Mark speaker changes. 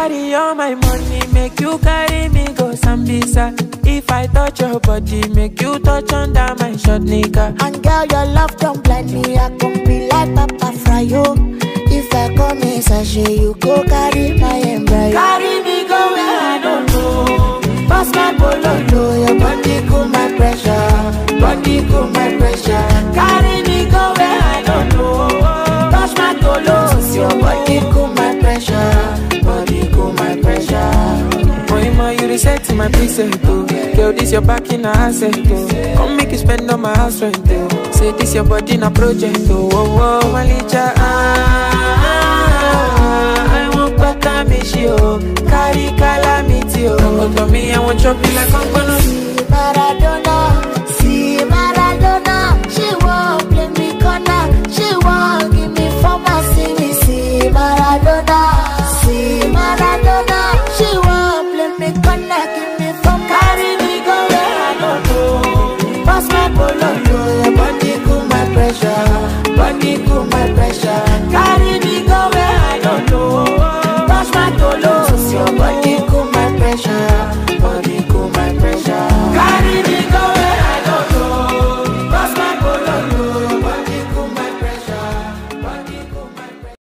Speaker 1: carry all my money, make you carry me go Sambisa. If I touch your body, make you touch under my short nigga.
Speaker 2: And girl, your love don't blind me, I can be like Papa Fryo. If I come in sachet, you go carry my embryo.
Speaker 1: Carry me go where I don't know.
Speaker 2: Pass my bololo, your body cool my pressure. Body cool my pressure.
Speaker 1: Carry me go where I don't know.
Speaker 2: Touch my tolos, your body cool my pressure. Body cool my pressure.
Speaker 1: Moima, you reset my preset, oh. Girl, this your back in a asset, oh. Come make you spend on my house rent, oh. Say this your body in a project, oh. Oh, oh, Malicha, I want better me, she, oh. Carry calamity, oh. Come to me, I want chop you like I'm gonna